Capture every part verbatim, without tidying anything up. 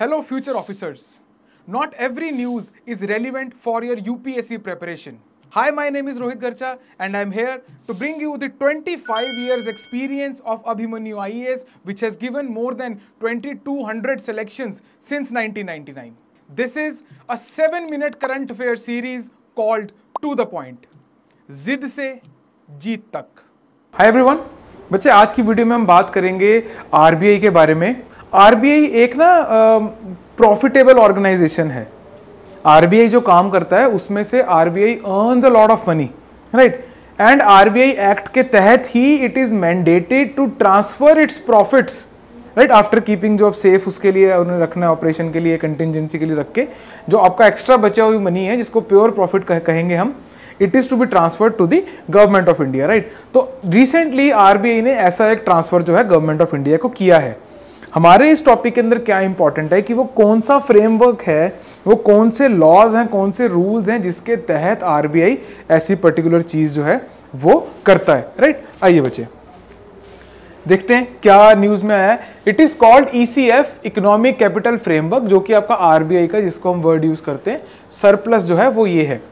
Hello future officers. Not every news is relevant for your U P S C preparation. Hi, my name is Rohit Garcha and I'm here to bring you the twenty-five years experience of Abhimanyu I A S, which has given more than twenty-two hundred selections since nineteen ninety-nine. This is a seven minute current affair series called To The Point. जिद से जीत तक. Hi everyone. बच्चे, आज की video में हम बात करेंगे आरबीआई के बारे में. आरबीआई एक ना प्रॉफिटेबल ऑर्गेनाइजेशन है. आरबीआई जो काम करता है उसमें से RBI earns a lot of money, right. And RBI act के तहत ही it is mandated to transfer its profits, right, after keeping जो आप सेफ उसके लिए उन्हें रखना है, ऑपरेशन के लिए, कंटिजेंसी के लिए रख के जो आपका एक्स्ट्रा बचा हुई मनी है जिसको प्योर प्रॉफिट कहेंगे हम, it is to be transferred to the government of India, right. तो रिसेंटली आरबीआई ने ऐसा एक ट्रांसफर जो है गवर्नमेंट ऑफ इंडिया को किया है. हमारे इस टॉपिक के अंदर क्या इंपॉर्टेंट है कि वो कौन सा फ्रेमवर्क है, वो कौन से लॉज हैं, कौन से रूल्स हैं जिसके तहत आरबीआई ऐसी पर्टिकुलर चीज जो है वो करता है, राइट. आइए बच्चे देखते हैं क्या न्यूज में आया है. It is called ECF, economic capital framework, जो कि आपका आरबीआई का, जिसको हम वर्ड यूज करते हैं सरप्लस जो है वो ये है.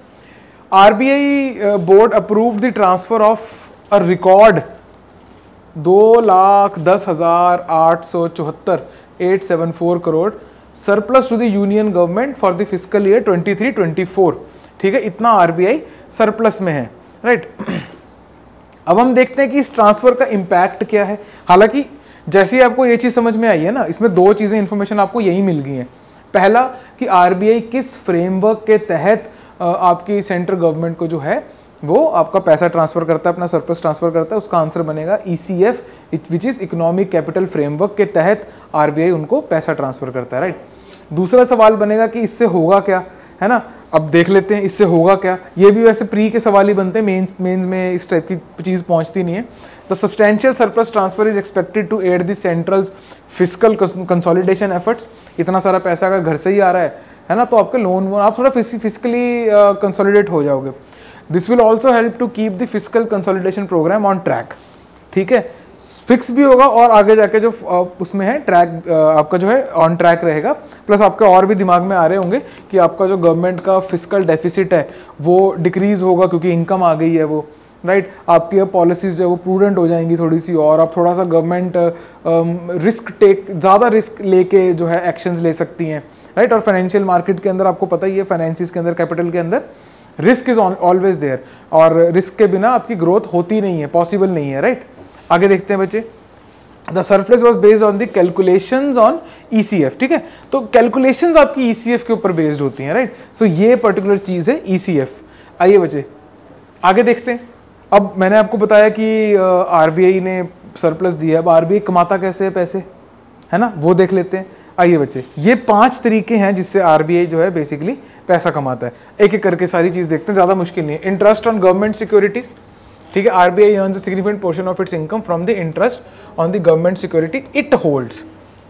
RBI board approved the transfer of a record दो लाख दस हजार आठ सौ चौहत्तर eight seven four crore surplus to the union government for the fiscal year twenty three twenty four. ठीक है, इतना आरबीआई सरप्लस में है, राइट. अब हम देखते हैं कि इस ट्रांसफर का इंपैक्ट क्या है. हालांकि जैसे ही आपको ये चीज समझ में आई है ना, इसमें दो चीजें इंफॉर्मेशन आपको यही मिल गई है. पहला कि आरबीआई किस फ्रेमवर्क के तहत आपकी सेंट्रल गवर्नमेंट को जो है वो आपका पैसा ट्रांसफर करता है, अपना सरप्लस ट्रांसफर करता है. उसका आंसर बनेगा ECF, which is economic capital framework के तहत आरबीआई उनको पैसा ट्रांसफर करता है, राइट. दूसरा सवाल बनेगा कि इससे होगा क्या, है ना. अब देख लेते हैं इससे होगा क्या. ये भी वैसे प्री के सवाल ही बनते हैं, मेंस मेंस में इस टाइप की चीज पहुंचती नहीं है. The substantial surplus transfer is expected to add the central's fiscal consolidation efforts. इतना सारा पैसा अगर घर से ही आ रहा है है ना, तो आपके लोन वोन आप थोड़ा फिजिकली कंसोलिडेट हो जाओगे. This will also help to keep the fiscal consolidation programme on track. ठीक है, फिक्स भी होगा और आगे जाके जो उसमें है ट्रैक आपका जो है ऑन ट्रैक रहेगा. प्लस आपके और भी दिमाग में आ रहे होंगे कि आपका जो गवर्नमेंट का फिस्कल डेफिसिट है वो डिक्रीज होगा क्योंकि इनकम आ गई है वो, राइट. आपकी पॉलिसीज जो है वो प्रूडेंट हो जाएंगी थोड़ी सी, और आप थोड़ा सा गवर्नमेंट रिस्क टेक ज़्यादा रिस्क लेके जो है एक्शंस ले सकती हैं, राइट. और फाइनेंशियल मार्केट के अंदर आपको पता ही है, फाइनेंसिस के अंदर, कैपिटल के अंदर रिस्क इज ऑलवेज देयर, और रिस्क के बिना आपकी ग्रोथ होती नहीं है, पॉसिबल नहीं है, राइट. आगे देखते हैं बच्चे. The surplus was based on the calculations on ECF. ठीक है, तो कैलकुलेशंस आपकी ईसीएफ के ऊपर बेस्ड होती हैं, राइट. सो ये पर्टिकुलर चीज है ईसीएफ. आइए बच्चे आगे देखते हैं. अब मैंने आपको बताया कि आरबीआई ने सरप्लस दिया है. अब आरबीआई कमाता कैसे है पैसे, है ना, वो देख लेते हैं. आइए बच्चे, ये पांच तरीके हैं जिससे आरबीआई जो है बेसिकली पैसा कमाता है. एक एक करके सारी चीज देखते हैं, ज्यादा मुश्किल नहीं है. Interest on government securities. ठीक है, RBI earns a significant portion of its income from the interest on the government security it holds.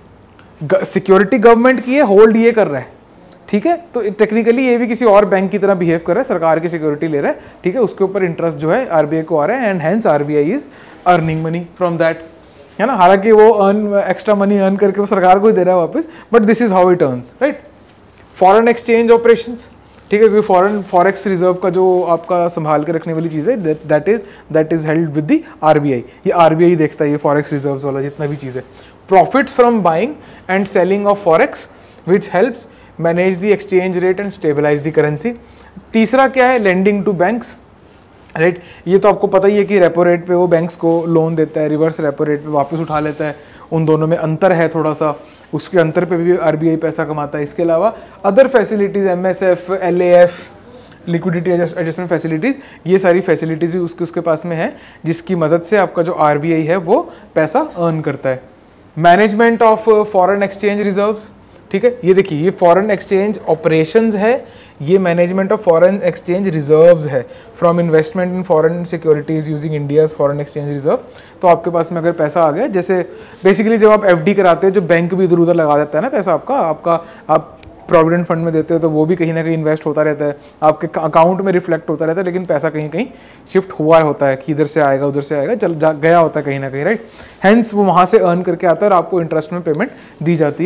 Security government की है, होल्ड ये कर रहा है. ठीक है, तो टेक्निकली ये भी किसी और बैंक की तरह बिहेव कर रहा है, सरकार की सिक्योरिटी ले रहा है. ठीक है, उसके ऊपर इंटरेस्ट जो है आरबीआई को आ रहा है, and hence RBI is earning money from that, है ना. हालांकि वो अर्न एक्स्ट्रा मनी अर्न करके वो सरकार को ही दे रहा है वापस, but this is how it earns, right. Foreign exchange operations. ठीक है, क्योंकि फॉरेन फॉरेक्स रिजर्व का जो आपका संभाल के रखने वाली चीज है, that is that is held with the RBI. ये आरबीआई देखता है, ये फॉरेक्स रिजर्व्स वाला जितना भी चीज है. Profits from buying and selling of forex which helps manage the exchange rate and stabilise the currency. तीसरा क्या है, lending to banks, right right. ये तो आपको पता ही है कि रेपो रेट पे वो बैंक्स को लोन देता है, रिवर्स रेपो रेट पे वापस उठा लेता है. उन दोनों में अंतर है थोड़ा सा, उसके अंतर पे भी आरबीआई पैसा कमाता है. इसके अलावा other facilities, MSF, LAF, liquidity adjustment facilities, ये सारी फैसिलिटीज भी उसके उसके पास में है, जिसकी मदद से आपका जो आरबीआई है वो पैसा अर्न करता है. Management of foreign exchange reserves. ठीक है, ये देखिए, ये फॉरेन एक्सचेंज ऑपरेशंस है, ये management of foreign exchange reserves है from investment in foreign securities using India's foreign exchange reserve. तो आपके पास में अगर पैसा आ गया, जैसे बेसिकली जब आप एफडी कराते हैं, जो बैंक भी इधर उधर लगा देता है ना पैसा आपका, आपका आप प्रोविडेंट फंड में देते हो तो वो भी कहीं ना कहीं इन्वेस्ट होता रहता है, आपके अकाउंट में रिफ्लेक्ट होता रहता है, लेकिन पैसा कहीं कहीं शिफ्ट हुआ होता है कि इधर से आएगा उधर से आएगा, चल जा गया होता है कहीं ना कहीं, राइट. हेंस वो वहाँ से अर्न करके आता है और आपको इंटरेस्ट में पेमेंट दी जाती है.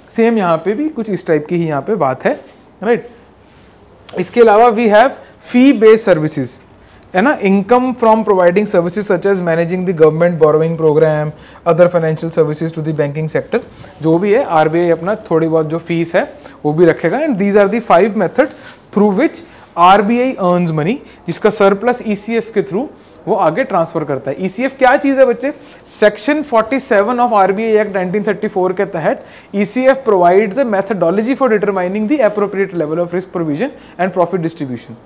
सेम यहाँ पे भी कुछ इस टाइप की ही यहाँ पे बात है, राइट। इसके अलावा we have fee based services, है ना, income from providing services such as managing the government borrowing programme, other financial services to the banking sector, जो भी है आरबीआई अपना थोड़ी बहुत जो फीस है वो भी रखेगा। And these are the five methods through which RBI earns money, जिसका सरप्लस ईसीएफ के थ्रू वो आगे ट्रांसफर करता है। ईसीएफ क्या चीज है बच्चे? सेक्शन सैंतालीस of RBI act nineteen thirty four के तहत ECF provides a methodology for determining the appropriate level of risk provision and profit distribution.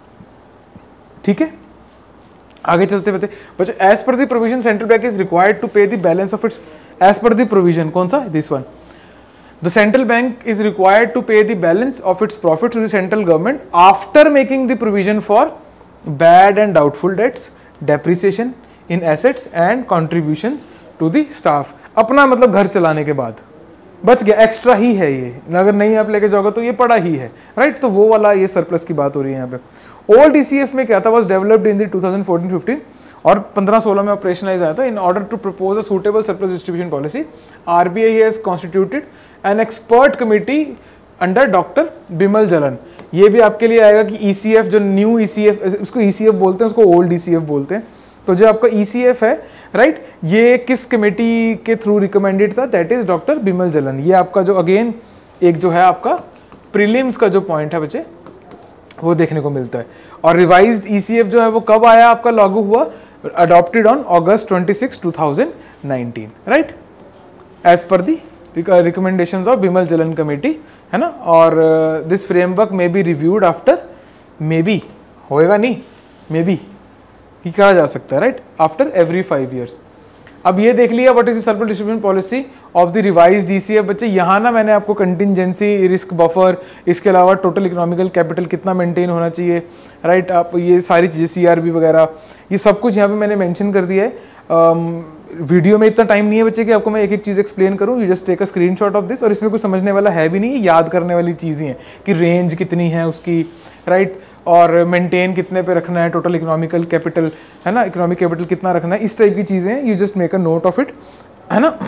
ठीक है, आगे चलते बच्चे बच्चे as per the provision central bank is required to pay the balance of its, as per the provision कौन सा? This one, the central bank is required to pay the balance of its profits to the central government after making the provision for bad and doubtful debts, depreciation in assets and contributions to the staff। अपना मतलब घर चलाने के बाद बच गया, extra ही है ये, अगर नहीं आप लेके जाओगे तो ये पड़ा ही है, राइट। तो वो वाला ये सरप्लस की बात हो रही है यहाँ पे। ओल्ड ईसीएफ में क्या था? Was developed in the twenty fourteen fifteen और पंद्रह सोलह में ऑपरेशनलाइज आया था। In order to propose a suitable surplus distribution policy, RBI has constituted an expert committee under doctor Bimal Jalan. ये भी आपके लिए आएगा कि ईसीएफ जो न्यू ईसीएफ, इसको ईसीएफ बोलते हैं, उसको ओल्ड ईसीएफ बोलते हैं। तो जो आपका ईसीएफ है, राइट, ये किस कमेटी के थ्रू रिकमेंडेड था? That is doctor Bimal Jalan. ये आपका जो अगेन एक जो है आपका प्रीलिम्स का जो पॉइंट है बच्चे वो देखने को मिलता है। और रिवाइज्ड ईसीएफ जो है वो कब आया आपका लागू हुआ? Adopted on August twenty six two thousand nineteen, right, as per the recommendations of Bimal जलन कमेटी, है ना। और this framework may be reviewed after, may be होएगा नहीं, मे बी ही कहा जा सकता है, right, after every five years. अब ये देख लिया what is the surplus distribution policy of the revised ECF. बच्चे यहाँ ना मैंने आपको कंटिजेंसी, रिस्क बफर, इसके अलावा टोटल इकोनॉमिकल कैपिटल कितना मेंटेन होना चाहिए, राइट, आप ये सारी चीज़ें सीआरबी वगैरह ये सब कुछ यहाँ पे मैंने मेंशन कर दिया है। वीडियो में इतना टाइम नहीं है बच्चे कि आपको मैं एक एक चीज़ एक्सप्लेन करूँ। You just take a screenshot of this, और इसमें कुछ समझने वाला है भी नहीं, याद करने वाली चीज़ें हैं कि रेंज कितनी है उसकी, राइट, और मेंटेन कितने पे रखना है, टोटल इकोनॉमिकल कैपिटल, है ना, इकोनॉमिक कैपिटल कितना रखना है, इस टाइप की चीज़ें हैं। You just make a note of it, है ना,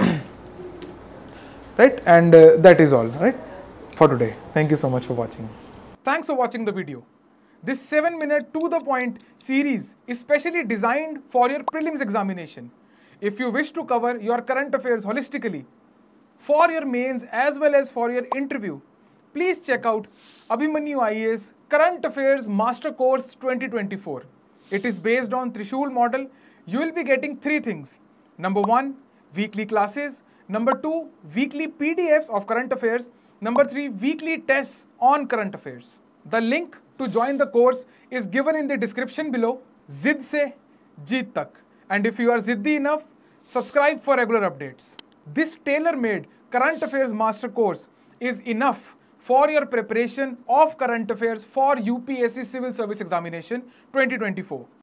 right, and that is all, right, for today. Thank you so much for watching. Thanks for watching the video. This seven minute to the point series is specially designed for your prelims examination. If you wish to cover your current affairs holistically for your mains as well as for your interview, please check out Abhimanyu I A S Current Affairs Master Course twenty twenty-four. It is based on Trishul model. You will be getting three things. Number one, weekly classes. Number two, weekly P D Fs of current affairs. Number three, weekly tests on current affairs. The link to join the course is given in the description below. Zid se jeet tak. And if you are ziddi enough, subscribe for regular updates. This tailor-made current affairs master course is enough for your preparation of current affairs for U P S C Civil Service Examination twenty twenty-four.